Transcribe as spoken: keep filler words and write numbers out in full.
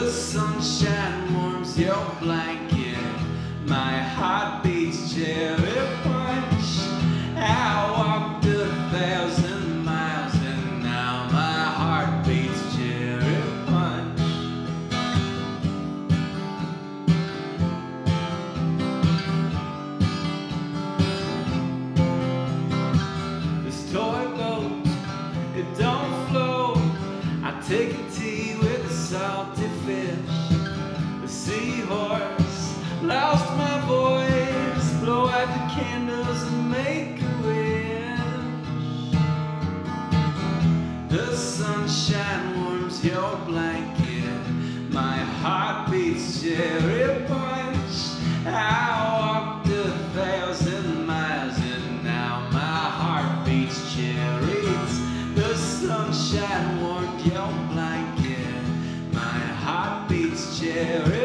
The sunshine warms your blanket. My heart beats cherry punch. I walked a thousand miles and now my heart beats cherry punch. This toy boat, it don't float. I take a tea with a salty fish. The seahorse lost my voice. Blow out the candles and make a wish. The sunshine warms your blanket. My heart beats cherry punch. I walked a thousand miles and now my heart beats cherries. The sunshine warmed your blanket. My heart beats cherry